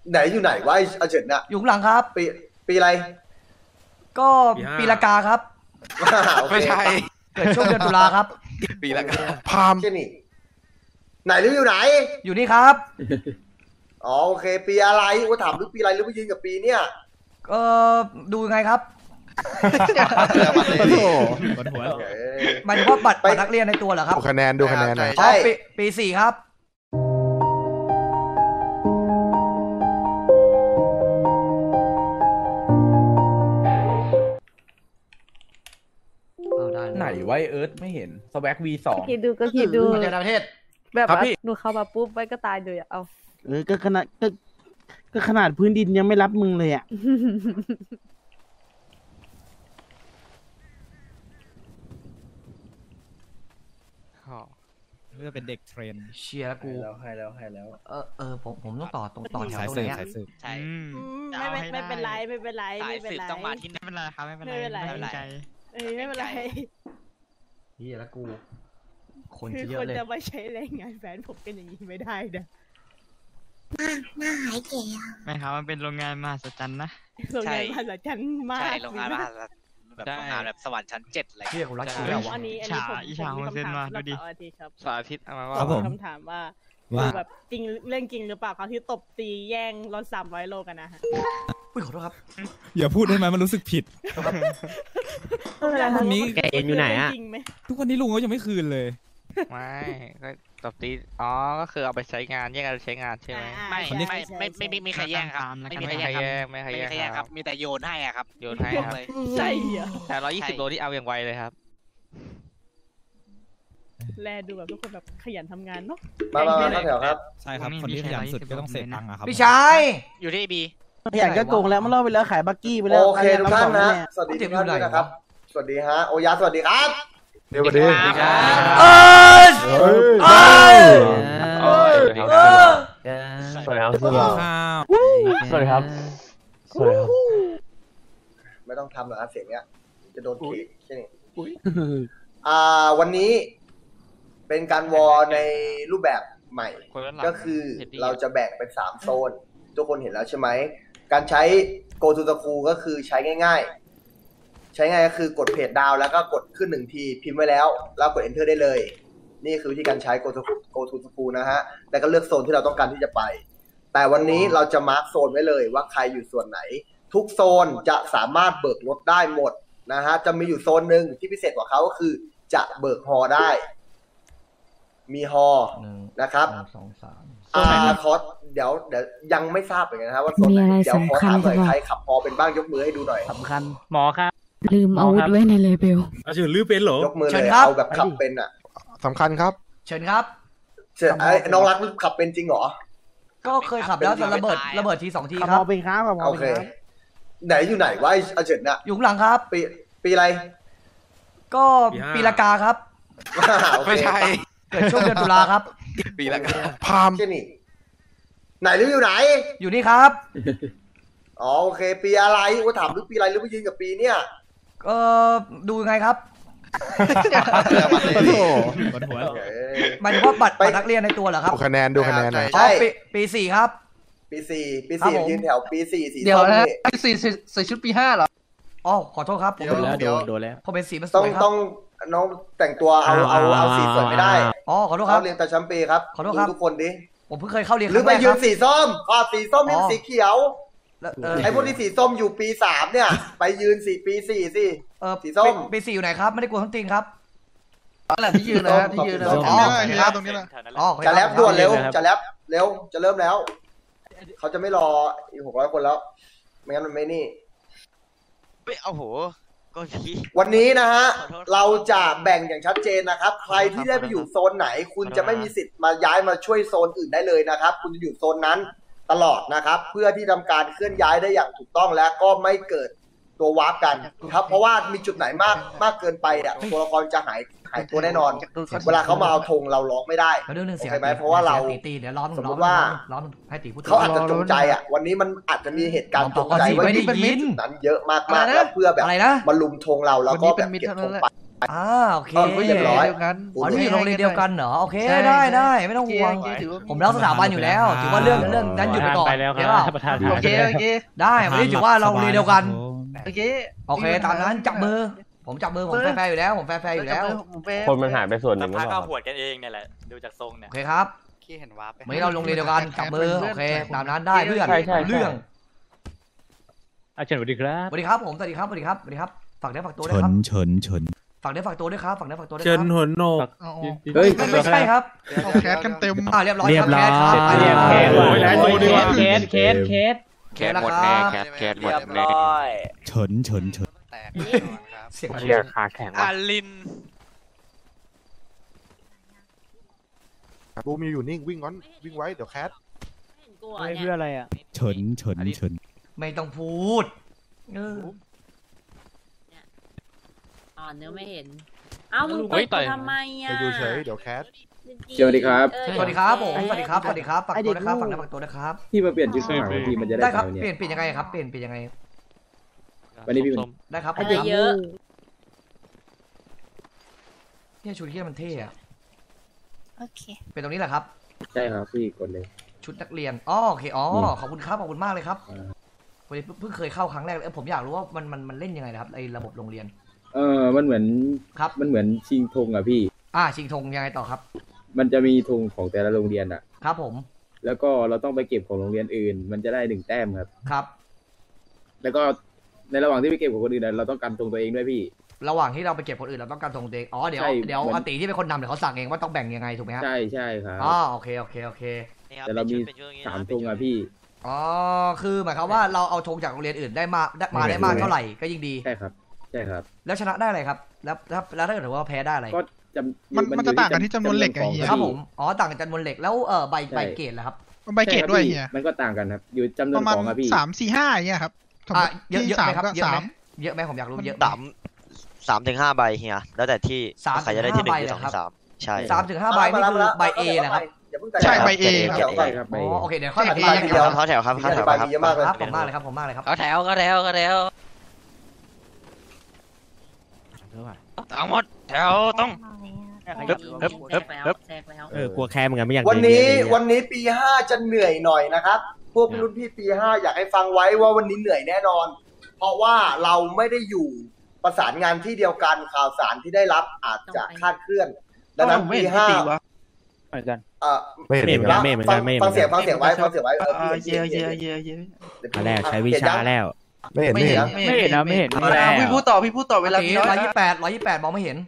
ไหนอยู่ไหนวะไอ้อาเฉินน่ะอยู่ข้างหลังครับปีอะไรก็ปีละกาครับไม่ใช่เกิดช่วงเดือนตุลาครับปีละกันพามใช่นี่ไหนหรืออยู่ไหนอยู่นี่ครับอ๋อโอเคปีอะไรว่าถามหรือปีอะไรหรือไปยืนกับปีเนี่ยดูยังไงครับโอ้โหหมายถึงว่าบัตรนักเรียนในตัวเหรอครับดูคะแนนหน่อยใช่ปี4ครับไหนไว้เอิร์ธไม่เห็นสแว็ก V2 ก็คิดดูมาจากประเทศแบบว่าหนูเข้ามาปุ๊บไว้ก็ตายเลยเอาก็ขนาดพื้นดินยังไม่รับมึงเลยอ่ะเพื่อเป็นเด็กเทรนเชียร์กูให้แล้วผมต้องต่อแถวตรงนี้ใช่ไม่เป็นไรต้องมาที่นี่ไม่เป็นไรครับไม่เป็นไรไม่เป็นไรเฮียแล้วกูคนเยอะเลยจะมาใช้แรงงานแฟนผมเป็นอย่างนี้ไม่ได้นะหน้าหายแก่ไม่ครับมันเป็นโรงงานมหัศจรรย์นะโรงงานมหัศจรรย์มากใช่โรงงานมหัศจรรย์แบบโรงงานแบบสวรรค์ชั้น7อะไรเฮียกูรักกูแล้วอันนี้ผมอิชาเส้นมาดูดิสาธิตเอามาว่าคำถามว่าแบบจริงเรื่องจริงหรือเปล่าเขาที่ตบตีแย่งรถ300 โลกันนะฮะขอโทษครับอย่าพูดได้ไหมมันรู้สึกผิดวันนี้แกเอ็นอยู่ไหนอ่ะทุกวันนี้ลุงเขายังไม่คืนเลยไม่ก็ตบตีก็คือเอาไปใช้งานแย่งกันใช้งานใช่ไหมไม่มีใครแย่งครับไม่มีใครแย่งครับมีแต่โยนให้ครับโยนให้เลยใช่แต่120 โลที่เอาอย่างไวเลยครับแลดูแบบทุกคนแบบขยันทำงานเนาะมาแถวครับใช่ครับคนที่ขยันสุดก็ต้องเสร็จตังค์ครับพี่ชายอยู่ที่บีขยันก็โกงแล้วมันล่อไปแล้วขายบักกี้ไปแล้วโอเคทุกท่านนะสวัสดีทุกท่านนะครับสวัสดีฮะโอยาสวัสดีครับเดี๋ยวสวัสดีสวัสดีครับสวัสดีครับไม่ต้องทำหรอกครับเสียงเนี้ยจะโดนขีดใช่ไหมวันนี้เป็นการวอลในรูปแบบใหม่ก็คือเราจะแบ่งเป็น3 โซนทุกคนเห็นแล้วใช่ไหมการใช้ Go to the School ก็คือใช้ง่ายๆใช้ง่ายก็คือกดเพจดาวแล้วก็กดขึ้น1 ทีพิมพ์ไว้แล้วกด Enter ได้เลยนี่คือวิธีการใช้ Go to the School นะฮะแล้วก็เลือกโซนที่เราต้องการที่จะไปแต่วันนี้เราจะมาร์คโซนไว้เลยว่าใครอยู่ส่วนไหนทุกโซนจะสามารถเบิกรถได้หมดนะฮะจะมีอยู่โซนหนึ่งที่พิเศษกว่าเขาก็คือจะเบิกฮอได้มีฮอนะครับคอสเดี๋ยวยังไม่ทราบเหมือนกันนะครับว่าโซนไหนเดี๋ยวขอถามหน่อยใครขับฮอเป็นบ้างยกมือให้ดูหน่อยสำคัญหมอครับลืมอาวุธไว้ในเลเบลเชิญลืมเป็นเหรอยกมือเลยเอาแบบขับเป็นอ่ะสำคัญครับเชิญครับไอ้น้องรักขับเป็นจริงเหรอก็เคยขับแล้วแต่ระเบิดที2 ทีครับเอาเป็นครับโอเคไหนอยู่ไหนวะไอ้อาเฉินน่ะอยู่ข้างหลังครับปีอะไรก็ปีละกาครับไม่ใช่เกิดช่วงเดือนตุลาครับปีละกันพามใช่นี่ไหนหรืออยู่ไหนอยู่นี่ครับอ๋อโอเคปีอะไรว่าถามหรือปีอะไรหรือไปยืนกับปีเนี่ยดูยังไงครับโอ้โหหมายถึงว่าบัตรนักเรียนในตัวเหรอครับดูคะแนนหน่อยใช่ปี4ครับปี4ยืนแถวปี4สีเดี๋ยวนะปี4ใส่ชุดปี5เหรออ๋อขอโทษครับผมโดนแล้วพอเป็นสีมันสวยครับต้องน้องแต่งตัวเอาสีสวยไม่ได้อ๋อขอโทษครับเรียนแต่แชมเปญครับขอโทษครับทุกคนดิผมเพิ่งเคยเข้าเรียนหรือไปยืนสีส้มสีส้มนี่สีเขียว ไอ้พวกที่สีส้มอยู่ปี3เนี่ยไปยืนปี4สิสีส้มปี4อยู่ไหนครับไม่ได้กลัวทั้งตีนครับนั่นแหละที่ยืนนะที่ยืนอ๋อตรงนี้นะจะแลบด่วนเร็วจะแลบเร็วจะเริ่มแล้วเขาจะไม่รออีก600 คนแล้วไม่งั้นมันไม่นี่โอ้โหวันนี้นะฮะเราจะแบ่งอย่างชัดเจนนะครับใครที่ได้ไปอยู่โซนไหนคุณจะไม่มีสิทธิ์มาย้ายมาช่วยโซนอื่นได้เลยนะครับคุณจะอยู่โซนนั้นตลอดนะครับเพื่อที่ทำการเคลื่อนย้ายได้อย่างถูกต้องและก็ไม่เกิดตัววาร์ปกันครับเพราะว่ามีจุดไหนมากเกินไปอ่ะตัวละครจะหายตัวแน่นอนเวลาเขามาเอาธงเราล็อกไม่ได้ใช่ไหมเพราะว่าเราสมมติว่าเขาอาจจะจงใจอ่ะวันนี้มันอาจจะมีเหตุการณ์จงใจไว้ที่จุดนั้นเยอะมากๆแล้วเพื่อแบบมาลุมธงเราแล้วก็แบบเก็บธงไปโอเคเรียบร้อยอ๋อนี่อยู่โรงเรียนเดียวกันเหรอโอเคได้ไม่ต้องห่วงผมรักสถาบันอยู่แล้วถือว่าเรื่องนั้นหยุดไปก่อนโอเคป่ะโอเคได้วันนี้ถือว่าเราโรงเรียนเดียวกันโอเคตามนั้นจับมือผมจับมือผมแฟร์อยู่แล้วผมแฟร์อยู่แล้วคนมันหายไปส่วนหนึ่งพาเข้าหวดกันเองเนี่ยแหละดูจากทรงเนี่ยโอเคครับขี้เห็นวาร์ปไม่เราโรงเรียนเดียวกันจับมือโอเคตามนั้นได้เพื่อนเรื่องอาจารย์สวัสดีครับสวัสดีครับผมสวัสดีครับฝากเนื้อฝากตัวด้วยเฉิครันบเฉินเฉินฝากเนื้อฝากตัวด้วยครับเจินหัวโหนกเฮ้ยไม่ใช่ครับแคสกันเต็มเรียบร้อยครับแคสครับแคสหมดแน่แคสหมดแน่เฉินเฉินเฉินเสียงเชียร์ขาแข็งอาลินบูมอยู่นิ่งวิ่งก่อนวิ่งไว้เดี๋ยวแคสเพื่ออะไรอ่ะเฉินเฉินเฉินไม่ต้องพูดเนื้อไม่เห็นเอ้ามึงต่อยทำไมอ่ะไปดูเฉยเดี๋ยวแคสสวัสดีครับสวัสดีครับผมสวัสดีครับฝากตัวด้วยครับฝากเนื้อฝากตัวด้วยครับที่มาเปลี่ยนชุดข้างหลังทีมันจะได้ได้ครับเปลี่ยนยังไงครับเปลี่ยนยังไงวันนี้พี่ได้ครับอะไรเยอะเนี่ยชุดที่มันเท่อะโอเคเป็นตรงนี้แหละครับใช่ครับพี่กดเลยชุดนักเรียนโอเคขอบคุณครับขอบคุณมากเลยครับวันนี้เพิ่งเคยเข้าครั้งแรกเลยผมอยากรู้ว่ามันเล่นยังไงนะครับไอ้ระบบโรงเรียนมันเหมือนครับมันเหมือนชิงธงอะพี่ชิงธงยังไงต่อครับมันจะมีธงของแต่ละโรงเรียนอะครับผมแล้วก็เราต้องไปเก็บของโรงเรียนอื่น มันจะได้1 แต้มครับครับแล้วก็ในระหว่างที่ไปเก็บของคนอื่นเราต้องกันธงตัวเองด้วยพี่ระหว่างที่เราไปเก็บคนอื่นเราต้องการธงตัวเองเดี๋ยวใช่อติที่เป็นคนนำเดี๋ยวเขาสั่งเองว่าต้องแบ่งยังไงถูกไหมครับใช่ครับโอเคแต่เรามี3 ธงอะพี่คือหมายความว่าเราเอาธงจากโรงเรียนอื่นได้มากเท่าไหร่ก็ยิ่งดีใช่ครับแล้วชนะได้อะไรครับแล้วถ้าเกิดว่าแพ้ได้อะไรก็มันจะต่างกันที่จำนวนเหล็กไงเฮียครับผมต่างกันจำนวนเหล็กแล้วใบเกรดล่ะครับใบเกรดด้วยเฮียมันก็ต่างกันครับอยู่จำนวปนระมาณของอะพี่ 3 4 5อย่างเงี้ยครับเยอะไหมครับเยอะไหมผมอยากรู้เยอะไหม 3 ถึง 5 ใบเฮียแล้วแต่ที่ใครจะได้ที่ 1 ที่ 2 ที่ 3ใช่ 3 ถึง 5 ใบนี่คือใบเอนะครับใช่ใบเอใช่ครับใบโอเคเดี๋ยวค่อยอธิบายเข้าแถวครับเข้าแถวครับเยอะมากเลยครับผมมากเลยครับก็แถวทั้งหมดแถวต้องกลัวแคร์เหมือนกันไม่อยากวันนี้ปี 5จะเหนื่อยหน่อยนะครับพวกรุ่นพี่ปี 5อยากให้ฟังไว้ว่าวันนี้เหนื่อยแน่นอน เพราะว่าเราไม่ได้อยู่ประสานงานที่เดียวกันข่าวสารที่ได้รับอาจจะคลาดเคลื่อนดังนั้นปี 5 อาจารย์ไม่เห็นฟังเสียงไว้แรกใช้วิชาแล้วไม่เห็นพี่พูดต่อเวลา 128มองไม่เห็น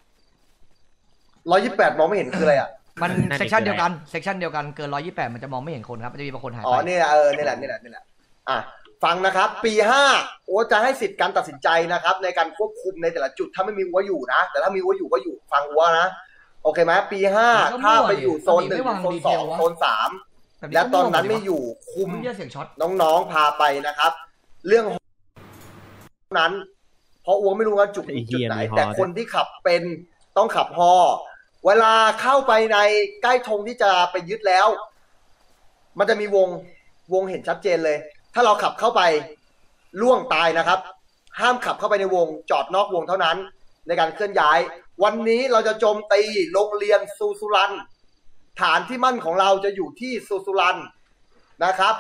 128มองไม่เห็นคืออะไรอ่ะมันเซกชันเดียวกันเกิน128มันจะมองไม่เห็นคนครับมันจะมีบางคนหายไปนี่แหละฟังนะครับปี 5โอ้จะให้สิทธิ์การตัดสินใจนะครับในการควบคุมในแต่ละจุดถ้าไม่มีอัวอยู่นะแต่ถ้ามีอัวอยู่ก็อยู่ฟังอัวนะโอเคไหมปี 5ถ้าไปอยู่โซน 1 โซน 2 โซน 3และตอนนั้นไม่อยู่คุมน้องๆพาไปนะครับเรื่องนั้นเพราะอัวไม่รู้ว่าจุดไหนแต่คนที่ขับเป็นต้องขับฮอเวลาเข้าไปในใกล้ธงที่จะไปยึดแล้วมันจะมีวงเห็นชัดเจนเลยถ้าเราขับเข้าไปล่วงตายนะครับห้ามขับเข้าไปในวงจอดนอกวงเท่านั้นในการเคลื่อนย้ายวันนี้เราจะโจมตีโรงเรียนซูซูรันฐานที่มั่นของเราจะอยู่ที่ซูซูรันนะครับ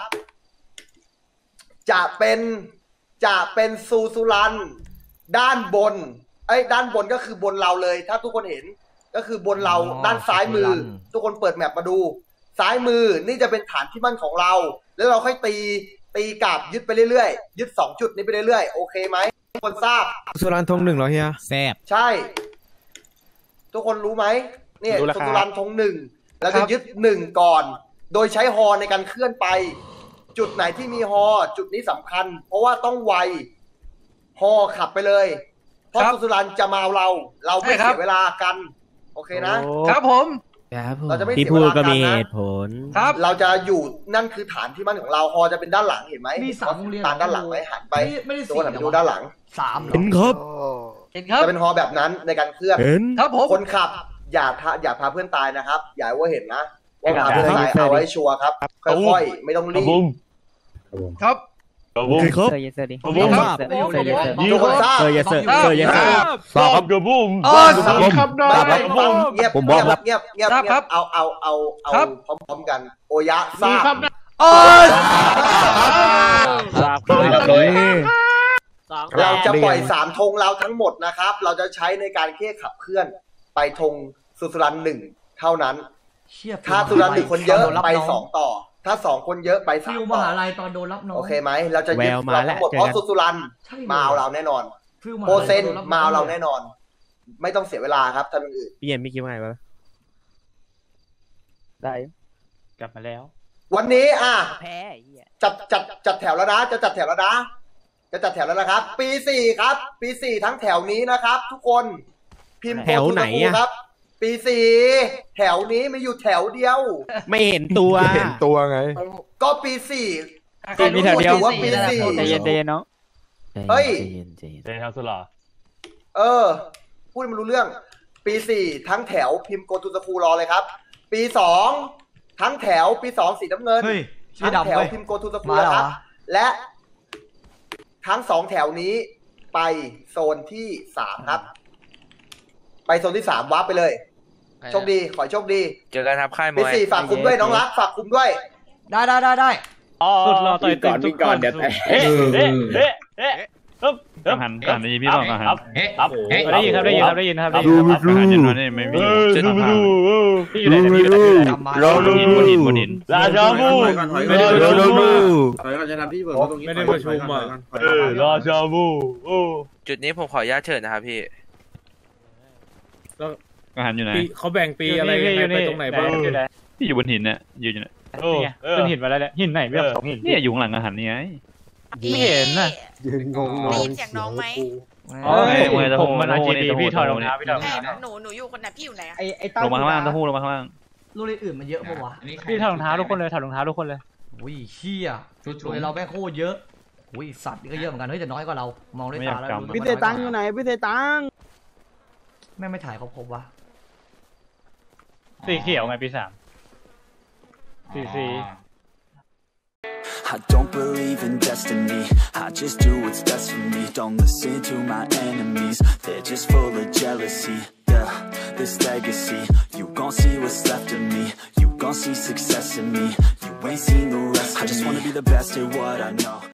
จะเป็นซูซูรันด้านบนด้านบนก็คือบนเราเลยถ้าทุกคนเห็นก็คือบนเราด้านซ้ายมือทุกคนเปิดแมปมาดูซ้ายมือนี่จะเป็นฐานที่มั่นของเราแล้วเราค่อยตีกลับยึดไปเรื่อยๆยึด2 จุดนี้ไปเรื่อยๆโอเคไหมทุกคนทราบสุรานธง 1เหรอเฮียแซบใช่ทุกคนรู้ไหมเนี่ยสุรานธง 1แล้วจะยึด1ก่อนโดยใช้ฮอในการเคลื่อนไปจุดไหนที่มีฮอจุดนี้สำคัญเพราะว่าต้องไวฮอขับไปเลยเพราะสุรานจะมาเอาเราไม่เสียเวลากันโอเคนะครับผมเราจะไม่เสียเวลากันนะครับเราจะอยู่นั่นคือฐานที่มั่นของเราฮอจะเป็นด้านหลังเห็นไหมมี3 โรงเรียนด้านหลังไหมหันไปตัวหันไปดูด้านหลัง 3 เห็นครับจะเป็นฮอแบบนั้นในการเคลื่อนครับผมคนขับอย่าพาเพื่อนตายนะครับอย่าว่าเห็นนะว่าพาเพื่อนตายเอาไว้ชัวร์ครับค่อยๆไม่ต้องรีบครับคือครบเยสดิบูมทุกคนทราบเยสเซอร์เยสเซอร์สอบกับบูมครับเงียบเอาพร้อมๆกันโอยะทราบ เราจะปล่อย3ธงเราทั้งหมดนะครับเราจะใช้ในการแค่ขับเคลื่อนไปธงสุสรัน1เท่านั้นถ้าสุสรัน1คนเยอะไป2ต่อถ้า2คนเยอะไป3 ฟิวต่มอหาลัยตอนโดนรับน้องโอเคไหมเราจะยึดเราทั้งหมดเพราะสุสรันมาเอาเราแน่นอนโปเซนมาเอาเราแน่นอนไม่ต้องเสียเวลาครับทำอย่างอื่นพี่เอ็มไม่คิดว่าไงวะได้กลับมาแล้ววันนี้แพ้จัดแถวแล้วนะจะจัดแถวแล้วนะจะจัดแถวแล้วนะครับปี4ครับปี4ทั้งแถวนี้นะครับ ทุกคนพิมพ์แถวไหนครับปี4แถวนี้มีอยู่แถวเดียวไม่เห็นตัวไงก็ปี4 มีแถวเดียวว่าปี4 ใจเย็นเนาะเฮ้ยใจเท้าสุดหรอพูดมันรู้เรื่องปี4ทั้งแถวพิมพ์โกตูสคูรอเลยครับปี2ทั้งแถวปี2สีน้ำเงินทั้งแถวพิมพ์โกตูสคูครับและทั้ง2แถวนี้ไปโซนที่3ครับไปโซนที่3วาร์ปไปเลยโชคดีขอโชคดีเจอกันครับค่ายมวยปี4ฝากคุมด้วยน้องรักฝากคุมด้วยได้สุดรอต่อยวิ่งก่อนเดี๋ยวหันดีพี่บอกหันได้ยินครับดูไม่มีจุดพี่อยู่ไหนพี่อยู่ไหนเราดูบนหินราชาบูไม่ได้ประชุมไม่ได้ประชุมราชาบูจุดนี้ผมขออนุญาตเชิญนะครับพี่หันอยู่ไหนเขาแบ่งปีอะไรไปตรงไหนบ้างพี่อยู่บนหินเนี่ยยืนอยู่เนี่ยขึ้นหินมาแล้วเนี่ยหินไหนไม่ต้องหินเนี่ยอยู่หลังอาหารนี่ไงไม่เห็นนะยืนงงได้ยินเสียงน้องไหมผมมันRGBพี่ถอดรองเท้าพี่ถอดหนูอยู่คนไหนพี่อยู่ไหนลงมาข้างล่างต้องพูดลงมาข้างล่างลูกเล่นอื่นมันเยอะปะวะพี่ถอดรองเท้าทุกคนเลยถอดรองเท้าทุกคนเลยอุ้ยเชี่ยเราแม่งโคตรเยอะอุ้ยสัตว์นี่ก็เยอะเหมือนกันเฮ้ยแต่น้อยกว่าเรามองด้วยตาแล้วพี่เตตังอยู่ไหนพี่เตตังแม่ไม่ถ่ายครบวะสีเขียวไงปี3สี I don't believe in destiny, I just do what's best for me. Don't listen to my enemies, they're just full of jealousy. Yeah, this legacy, you gon' see what's left of me. You gon' see success in me, you ain't seen the rest of me. I just wanna be the best at what I know.